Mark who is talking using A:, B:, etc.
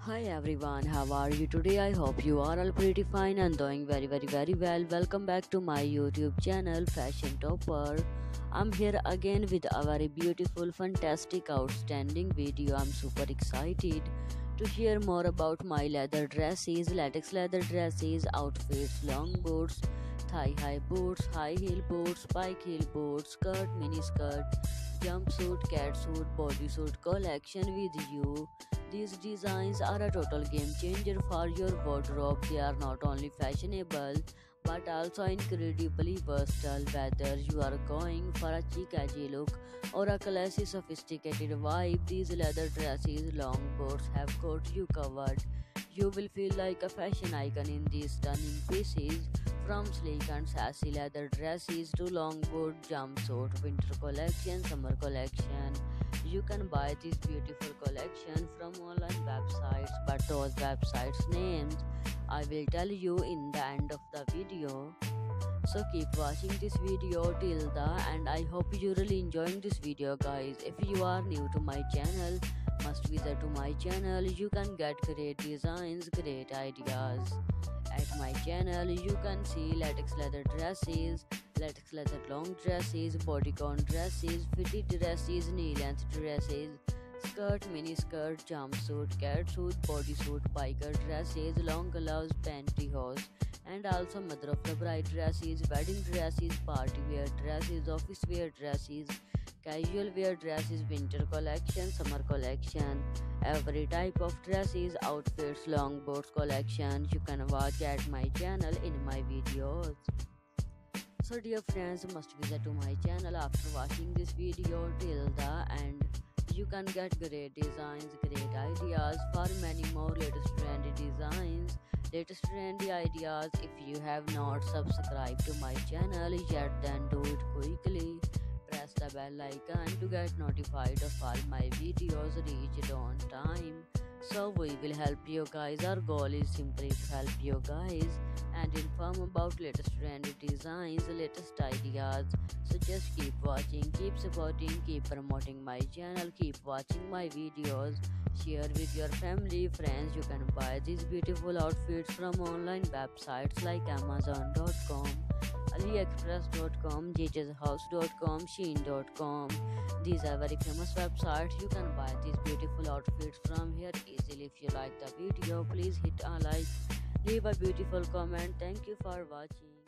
A: Hi everyone, how are you today? I hope you are all pretty fine and doing very well. Welcome back to my YouTube channel Fashion Topper. I'm here again with a very beautiful, fantastic, outstanding video. I'm super excited to hear more about my leather dresses, latex leather dresses, outfits, long boots, thigh high boots, high heel boots, spike heel boots, skirt, mini skirt, jumpsuit, catsuit, bodysuit collection with you. These designs are a total game changer for your wardrobe. They are not only fashionable but also incredibly versatile. Whether you are going for a chic edgy look or a classy sophisticated vibe, these leather dresses, long boots have got you covered. You will feel like a fashion icon in these stunning pieces. From sleek and sassy leather dresses to long boot jumpsuit, winter collection, summer collection. You can buy this beautiful collection from online websites, but those websites' names I will tell you in the end of the video. So keep watching this video till the end. I hope you really enjoying this video, guys. If you are new to my channel, must visit to my channel. You can get great designs, great ideas. At my channel, you can see latex leather dresses, latex leather long dresses, bodycon dresses, fitted dresses, knee-length dresses, skirt, mini skirt, jumpsuit, catsuit, bodysuit, biker dresses, long gloves, pantyhose, and also mother of the bride dresses, wedding dresses, party wear dresses, office wear dresses, casual wear dresses, winter collection, summer collection, every type of dresses, outfits, long boards collection you can watch at my channel in my videos. So dear friends, must visit to my channel after watching this video till the end. You can get great designs, great ideas for many more latest trendy designs, latest trendy ideas. If you have not subscribed to my channel yet, then do it quickly. Press the bell icon to get notified of all my videos reached on time. So we will help you guys. Our goal is simply to help you guys and inform about latest trendy designs, latest ideas. So just keep watching, keep supporting, keep promoting my channel, keep watching my videos, share with your family, friends. You can buy these beautiful outfits from online websites like Amazon.com, AliExpress.com, JJsHouse.com, Shein.com. These are very famous websites. You can buy these beautiful outfits from here easily. If you like the video, please hit a like, leave a beautiful comment. Thank you for watching.